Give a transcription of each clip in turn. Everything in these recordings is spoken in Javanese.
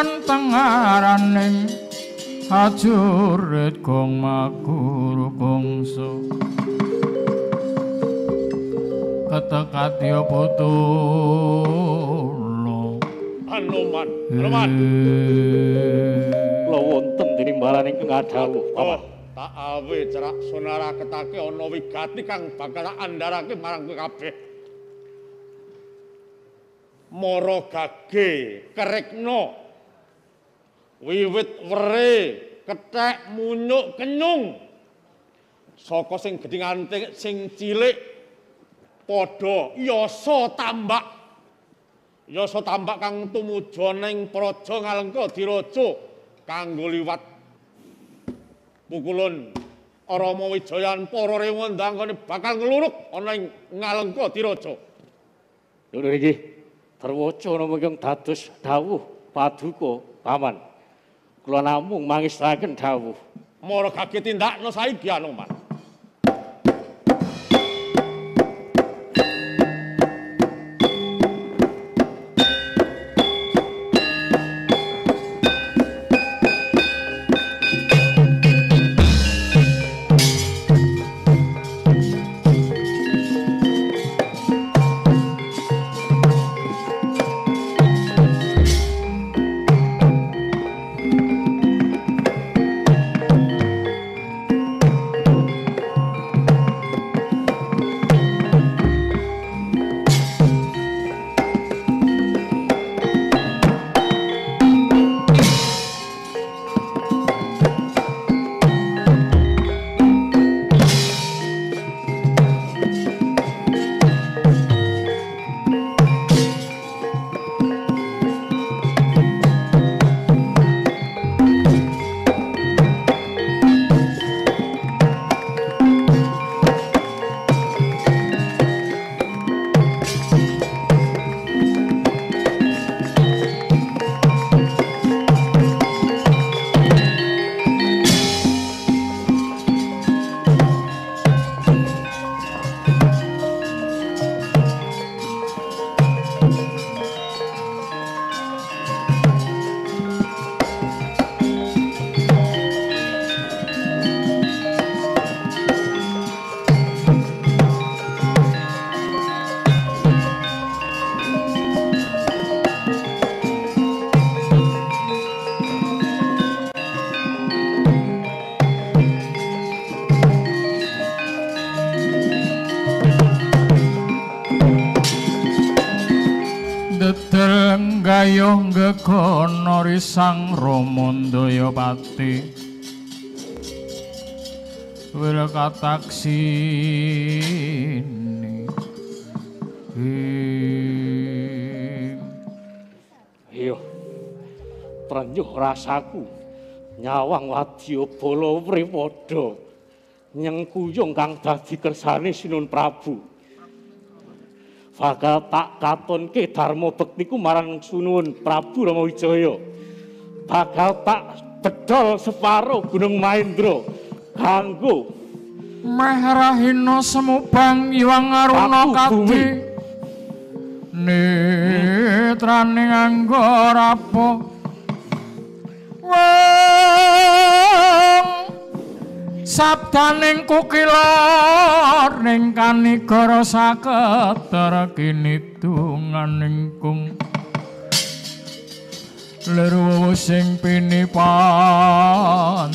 tengaraning ajurit gong maguru gongso ketekatya putulo Anoman kula wonten tinimbalan ingkang adhawuh Paman tak awe cerak sunaraketake ana wigati kang bakal andharake marang kowe kabeh Mara gage kerikna wiwit were kethek munyuk kenyung saka sing gedhe nganti sing cilik padha yasa tambak kang tumuju ning praja Ngalengka diraja kanggo liwat pukulun Rama Wijayan para rewa ndanggane bakal ngluruk ana ing Ngalengka diraja lho niki terwaca napa ingkang dados dawuh paduka Paman kula namung mangestaken dawuh mara gage tindakna saiki Anoman Gayung gegono risang Ramandaya pati wil kataksini iya trenyuh rasaku nyawang wadya bala pripada nyengkuyung kang dadi kersane Sinun Prabu bakal tak katonke dharma bektiku marang Sunuwun Prabu Rama Wijaya bakal tak bedol separo Gunung Mahendra kanggo Mahrahina semubang Iwang Aruna Kati netrane nganggo rapo sabdaning kukilor ning kanigara saketara kinidunganing kung lirwu sing pinipanca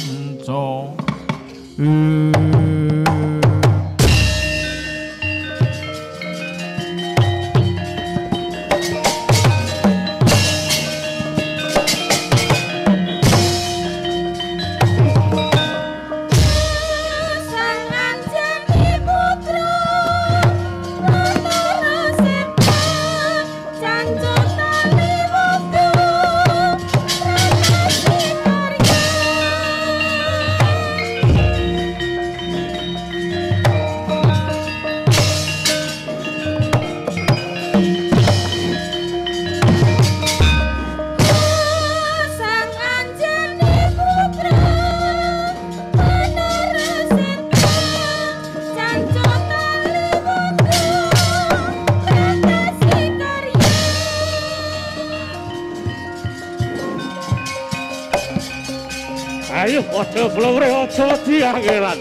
Ojo blore ojo dianggelan.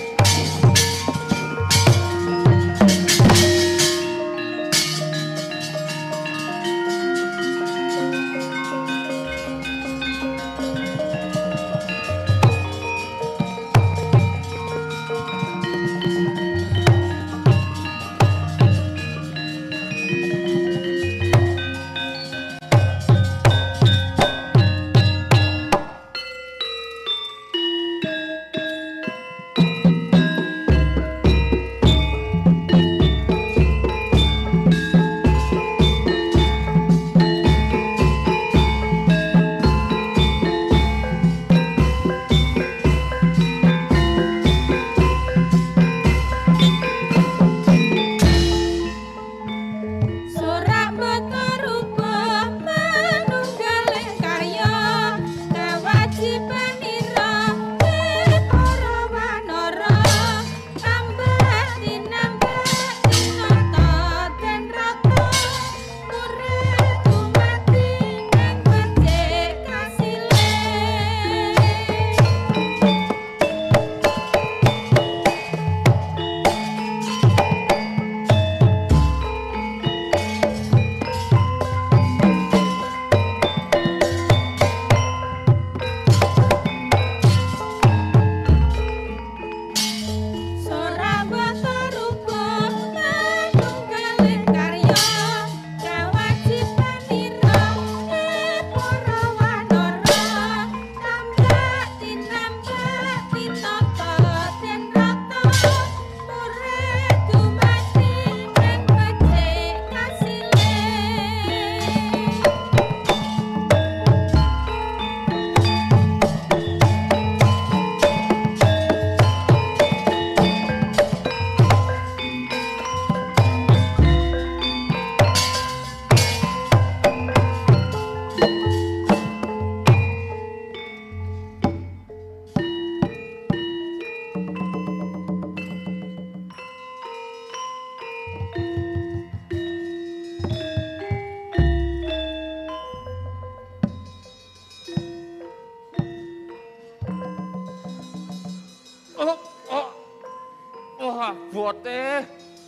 Bote.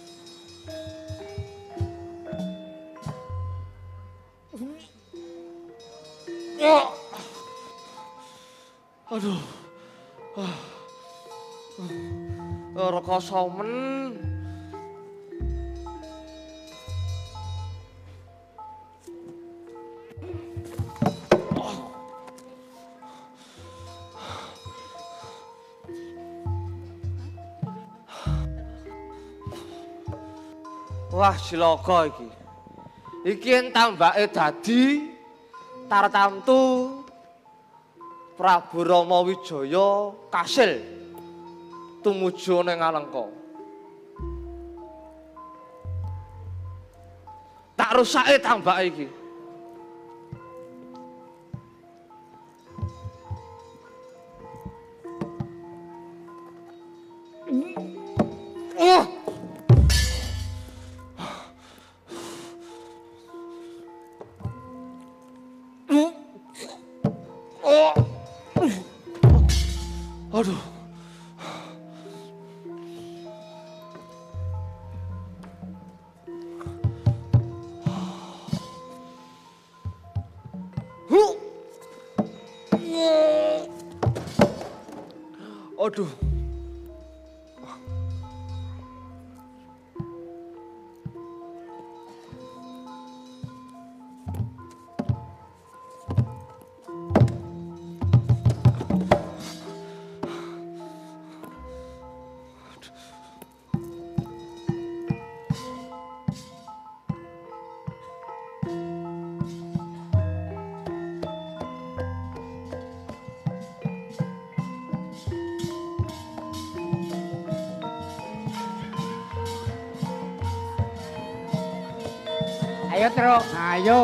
Aduh. Rekoso men. Wah, cilaka iki. Iki entambake dadi tartamtu Prabu Rama Wijaya kasil tumuju ning Alengka. Tak rusake tambake iki. Aduh. Aduh. Ayo Truk, ayo.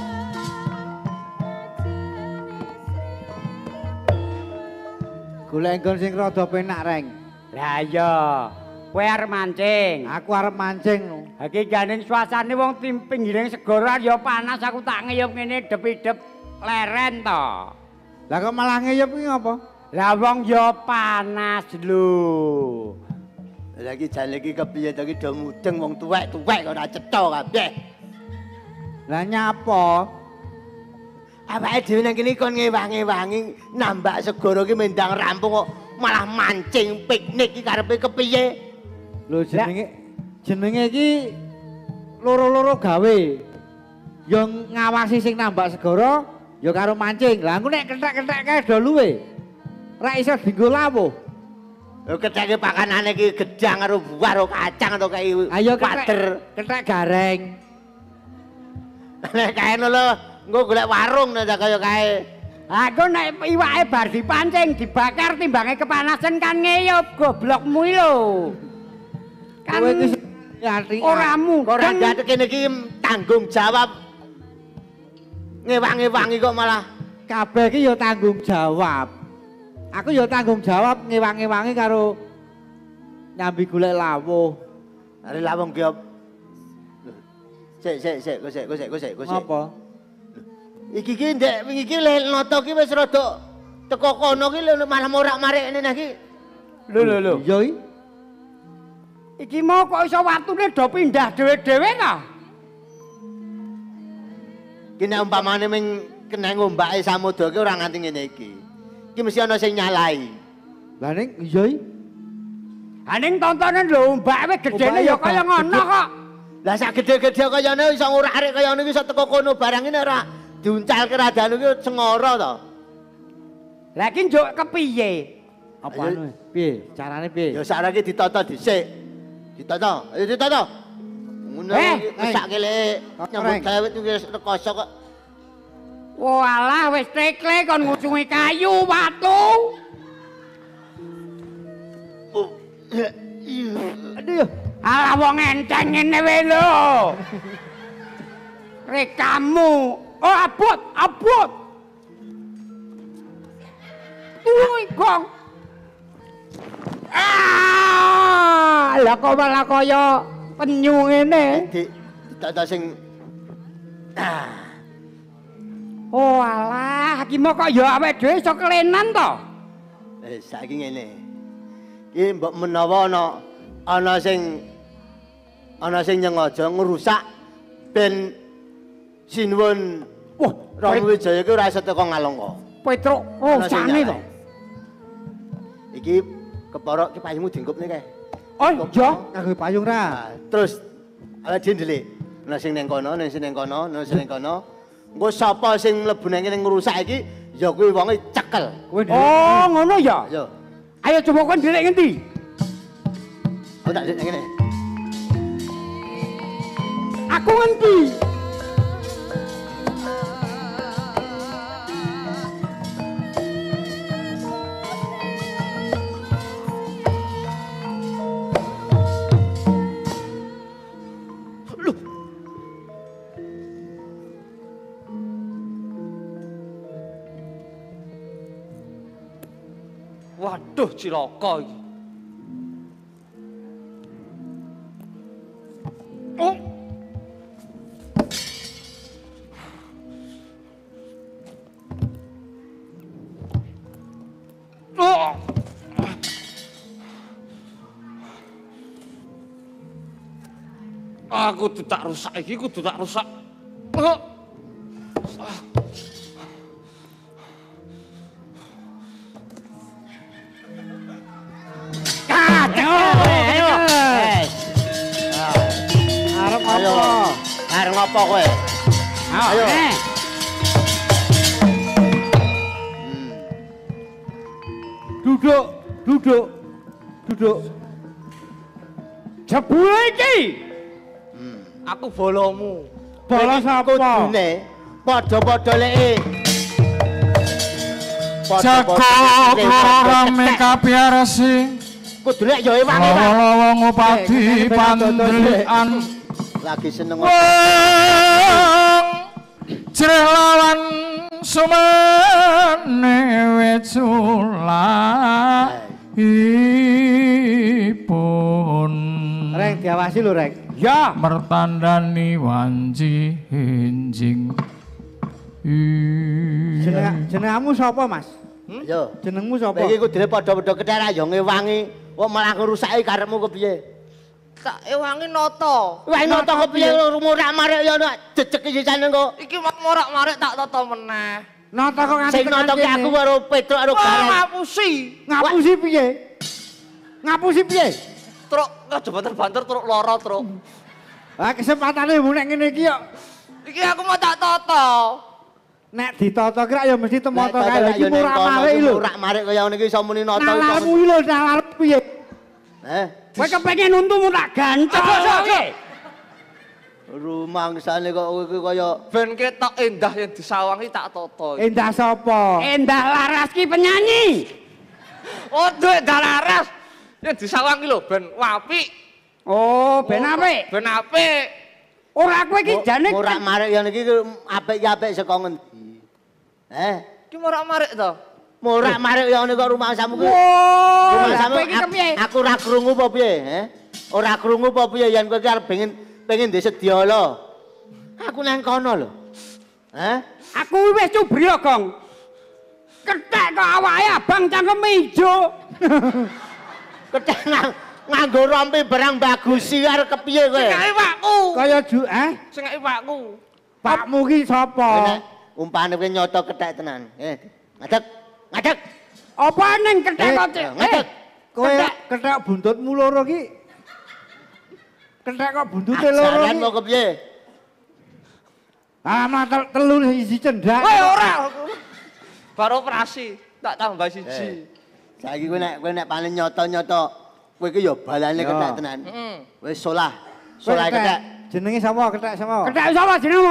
Golek nggon sing rada penak, Reng. Lah iya, kowe arep mancing. Aku arep mancing no. Iki ganing suasane wong tim pinggiring segara ya panas aku tak ngeyup ngene dep-dep leren to. Lah kok malah ngeyep iki ngapa? Lah wong ya panas lho. Lah iki jane iki kepiye to iki do mudeng wong tuwek-tuwek kok ora cetha kabeh. Lah nyapa? Awake dhewe nang kene kon ngewangi-wangi nambak segara iki mendang rampung kok malah mancing piknik iki karepe kepiye? Lho jenenge iki loro-loro gawe. Ya ngawasi sing nambak segara ya karo mancing. Lah engko nek kethek-kethek kae do luwe. Ra iso dienggo lawuh. Lho ketheke pakanane iki gedang karo buah karo kacang to kae Ayo wader. kethek gareng. Nek kae lho engko golek warung nek kaya kae. Aku nek iwake bar dipancing dibakar timbange kepanasan kan ngeyup goblokmu iki lho. Kan Kowe iki ngati ora mudeng. Ora jatuh kene iki tanggung jawab. Ngewangi-wangi kok malah kabeh iki ya tanggung jawab. Aku ya tanggung jawab ngewangi-wangi karo nyambi golek lawuh. are lawang ki. Sik. Apa? Iki ki ndek wingi ki le noto ki wis rada teko kono ki malah morak-marik ngene iki. Lho. Iya iki. Iki mau kok iso watune do pindah dhewe-dhewe ta? Ki nek umpamane ming kena ngombake samudra ki ora nganti ngene iki. Ki mesti ana sing nyalai. Lah ning iya iki. Aning tontonan lho mbake gedene ya kaya ngono kok. Lah sak gede-gede kaya ngene iso ngurak-arik kaya ngene iki iso teko kono barang ini ora diuncal keradaan iki sengara to. Lah iki njuk kepiye? Apa anu? Piye? Carane piye? Ya sak iki ditata dhisik. Ditata. Ayo ditata. Ngono iki mesake lek nyambut gawe iki wis rekoso kok. Walah wis tekle kon ngucungi kayu watu. Aduh. Alah wong enteng ngene wae lho. Rekamu. Oh abot. Uy gong. Lah kok malah kaya penyu ngene. Ditata sing Oh alah, iki mok kok ya awake dhewe iso kelenan to. Saiki ngene. Ki mbok menawa ana sing nyengaja ngrusak ben Sinuwun Romo Wijaya ki ora iso teko ngalongko. Petruk rusane to. Iki kepara ki payungmu diengkupne kae. Oh iya, Kanggo payung ra. Terus awake dhewe ndelik. Ana sing ning kono, ana sing ning kono, ana sing ning kono. Engko sapa sing mlebu nang kene ngrusak iki ya kuwi wonge cekel. Oh ngono ya. Yo. Ayo coba kon ndelik ngendi? Oh tak ndelik ngene. Aku ngendi? Waduh cilaka iki. Oh. Oh. Aku kudu tak rusak iki, kudu tak rusak. Oh. Arep ngopo kowe? Ayo. Duduk. Jebule iki. Aku bolomu. Bolo sapa? Kudune padha-padha leke. Jago rame kapiarsi Kudu lek ya ewangi, Pak. lawa ngupadi pandelikan Lagi seneng. Jreh lawan sumene weculaipun Reng diawasi lho, Reng. Ya, mertandani wanci hinjing Jenengmu sapa, Mas? Yo. Jenengmu sapa? Iki kudune padha-padha kethek yo ngewangi. Kok malah ngerusaki karepmu kepiye? Tak ewangi nata. Wah noto kepiye murak-marik yo jejeg sisane kok. Iki mak morak-marik tak tata meneh. Nata kok nganti Sing noto ki aku karo Petruk karo Wah, Gareng. ngapusi. Ngapusi piye? Ngapusi piye? Truk aja banter-banter truk lara truk. Ah kesempatane mu nek ngene iki yo. Iki aku mau tak tata. Nek ditata kira ya mesti temoto kae Nek iki murak-marik lho. Murak-marik kaya ngene iki iso muni noto. Nalarmu lho, nalar piye? Kowe kepengin untumu tak gancol. Rumangsane kok kowe iki kaya Ben ketok endah yang disawangi tak tata. Endah sapa? Endah Laras ki penyanyi. Oh, duit dalaras. Yang disawangi lho ben apik. Oh, ben apik. Ben apik. Ora kowe iki jane murak-marik ya niki apik-apik saka ngendi? Iki morak-marik to. Murak-marik ya ngene kok rumangsamu ki. Oh, Rumangsamu kowe iki kepiye? aku ora krungu apa piye, Ora krungu apa piye yen kowe ki arep pengen disedya lho. Aku nang kono lho. Aku wis cubriya, Gong. Kethek kok awake abang cangkeme ijo. Kethek nganggo rompi barang bagus sih arep kepiye kowe? Sing iwakku. Kaya Sing iwakku. Pakmu ki sapa? Umpane kowe nyoto kethek tenan. Ngadeg. Ngadeg. Apa ning kethek kok? Ngadeg. Kowe kethek buntutmu loro ki. Kethek kok buntute loro. Jalan mau kepiye? Ah, telu isi cendak. Woi ora. Baru operasi tak tambah siji. Saiki kowe nek paling nyoto-nyoto kowe iki ya balane kethek tenan. Wis solah. Solah kethek. Jenenge sapa? Kethek sapa? Kethek sapa jenengmu?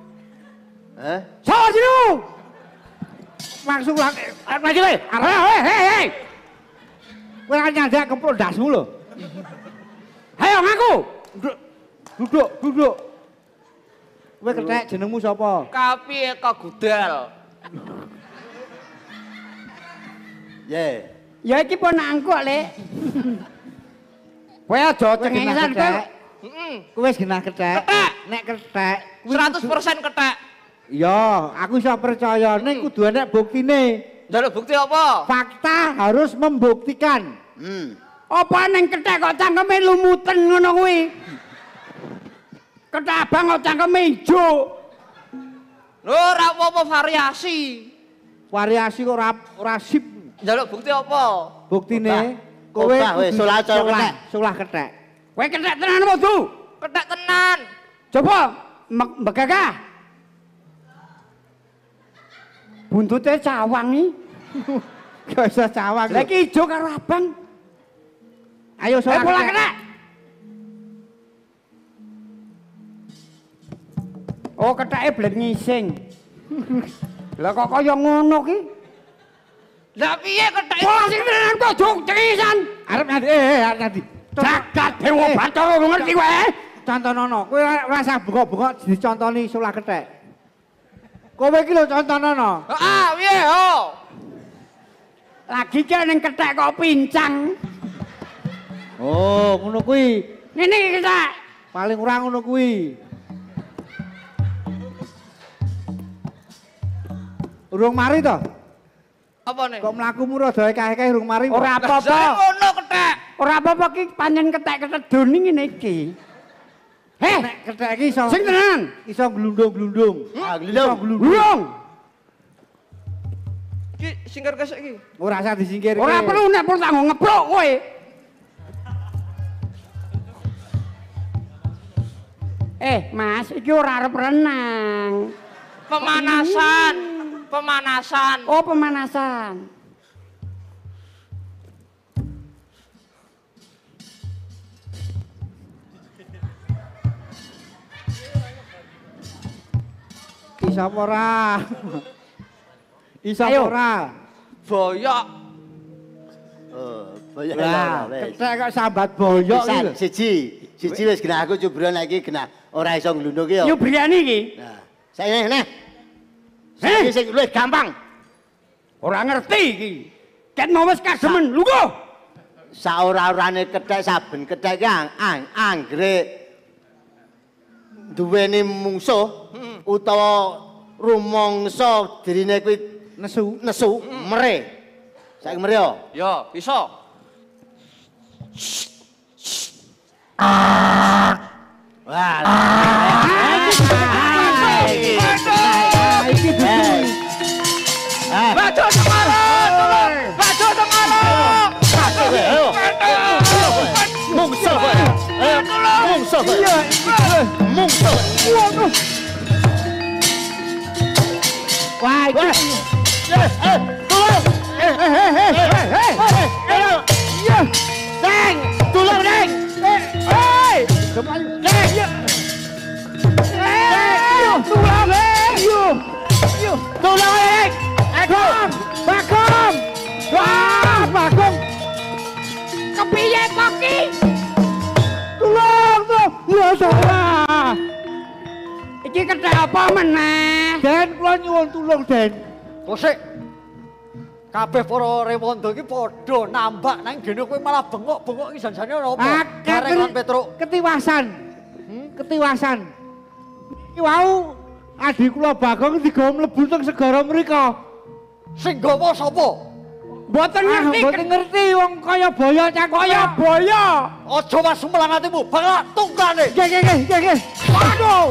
Sapa jenengmu? Langsung lah. Maju kowe. Hei. Kowe kan nyandak keplok dasmu lho. Ayo ngaku. Duduk. Kowe kethek jenengmu sapa? Kapi Eka Gudel. Ya iki ponakku kok, Lek. Kowe aja cengengesan kowe. Kowe wis genah kethek. Nek kethek 100% kethek. iya, aku iso percaya ning kudu enek buktine. Njaluk bukti apa? Fakta harus membuktikan. Apa ning kethek kok cangkeme lumuten ngono kuwi? Kethek abang kok cangkeme ijo. Lho ora apa-apa variasi. Variasi kok ora sip. Njaluk bukti apa? Buktine kowe wis solah kethek. Kowe kethek tenan apa, Du? Kethek tenan. Coba mbegagah. Buntute cawang iki. Gak usah cawang. Lah iki ijo karo abang. Ayo solah Pola kethek. Oh, ketheke blet ngising. Lah kok kaya ngono ki? Lah piye kethek? Pola sing tenan kok juk cengisan. Arep nanti. Jagat Dewa Bathara ngerti kowe? Contonono, kowe ora usah bengok-bengok dicontoni solah kethek. Kowe iki lho contonono. Heeh, piye ho? Lagi ki ning kethek kok pincang. Oh, ngono kuwi. Ngene iki kethek. Paling ora ngono kuwi. Urung mari to? Apa nih? Kok mlakumu rada kae-kae urung mari. Ora Jare apa-apa. ngono kethek. Ora apa-apa ki pancen kethek-kethek doni ngene iki. Heh, Nek kethek iki iso sing tenan. iso glundung-glundung. Glundung. Urung. Iki singkir kesek iki. Ora usah disingkirke. Ora perlu nek pun tak ngeplok kowe. Mas, iki ora arep renang. Pemanasan. Pemanasan. Oh, pemanasan. Iso apa ora? Iso Ayo. apa ora? Boyok. Boyok Lah, wis. kethek kok sambat boyok iki lho. Siji wis genah aku cubron iki genah ora iso nglundung ki ya. Nyubriani iki. Nah, saiki neh. Saiki sing luwih gampang. Ora ngerti iki. Ket mau wis kagemen, lungguh. Saora-orane kethek saben kethek ki anggere duweni mungsuh utawa rumangsa dirine kuwi Nesu, mere. Saiki mere yo. Ya, bisa. Wah. Baju Semarang! Baju Semarang! Mungsa kowe. Mungsa kowe. Iya, mungsa. Waduh. Wah, tolong. Iya. Deng, tolong, Deng. Hei, kembali. Deng, ya. Tolong, Deng. Yuk. Tolong, Deng. Bagong. Wah, Bagong. Kepiye kok ki? Tolong tuh. Ya salah. Iki kethek apa meneh? Den, kula nyuwun tulung, Den. Kosek. Kabeh para rewondo iki padha nambak nang gene kowe malah bengok-bengok iki janjane apa? Karengan Petruk. Ketiwasan. Ketiwasan. Iki wau adik kula Bagong digawa mlebu teng segara mriku. Sing gawa sapa? Mboten ngerti. Mboten ngerti wong kaya boyo cangkeme. Kaya boyo. Aja masumelang atimu, bakal tungkane. Nggih. Waduh.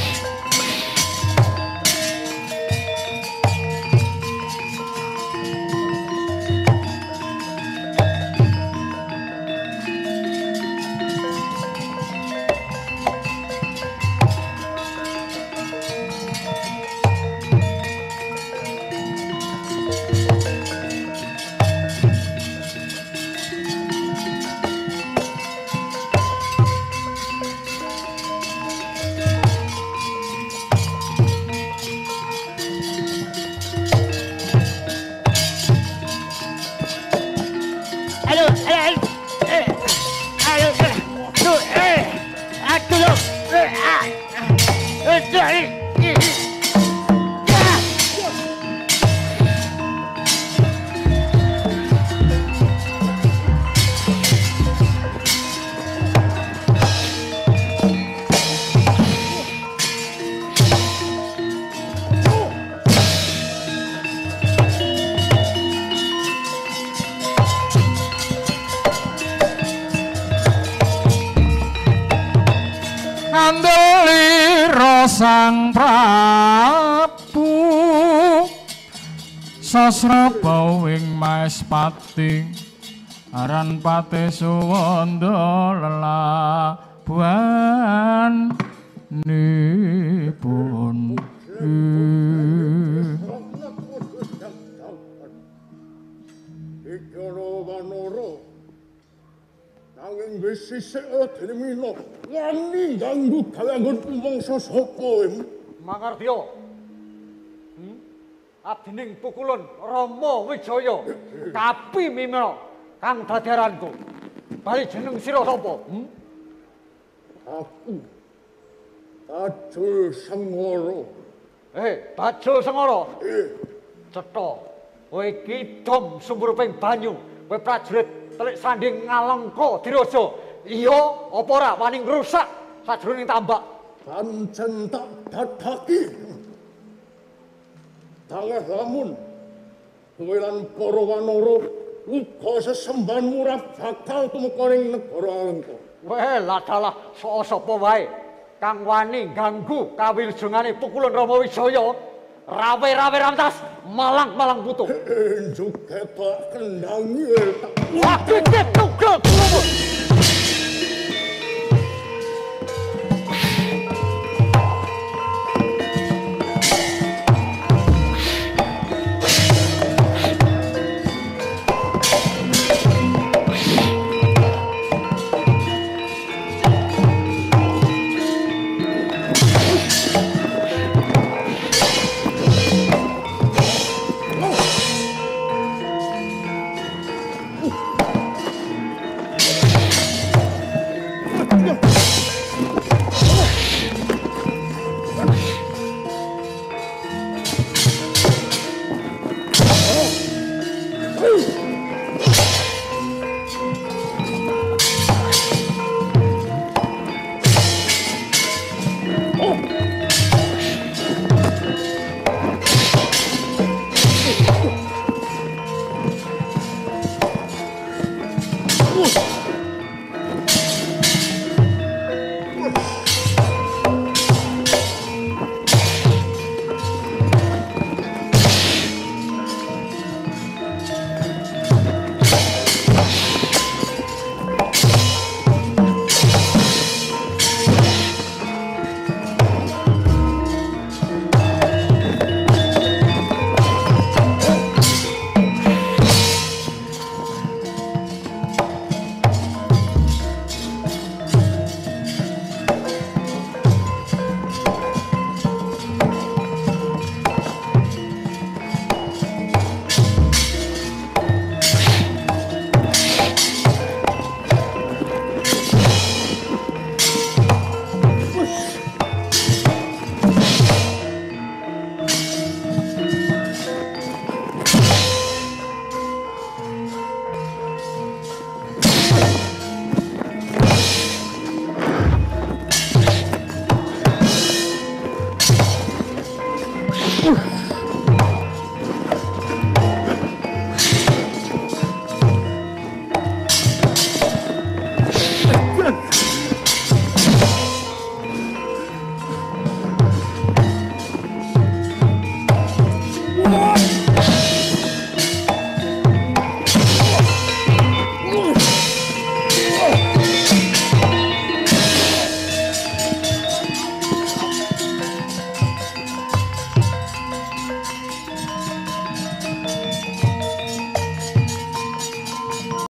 Sang Prabu Sasraba wing Maespati aran Pati Suwanda lelabuhan nipun Ikara wanara nanging wis sisik dening mina wani ganggu kalagon mangsa sapa Mangardya. Abdining pukulun Rama Wijaya kapi mimina kang dadi aranku. Bali jeneng sira sapa? Aku Bajul Sengara. Bajul Sengara. Cetha. Kowe iki dom sumuruping banyu. Kowe prajurit telik sanding ngalengka diraja. Iya apa ora wani ngrusak sajroning tambak? Pancen tak dadaki. Tangeh lamun kowe lan para wanara uga sesembahan murah bakal tumeka ning negara Alengka. Weh, ladalah sapa wae kang wani ganggu kawilujengané pukulan Rama Wijaya, rawe-rawe ramtas malang putu. Njuk ketok kendangi tak. Wah, gede tugel.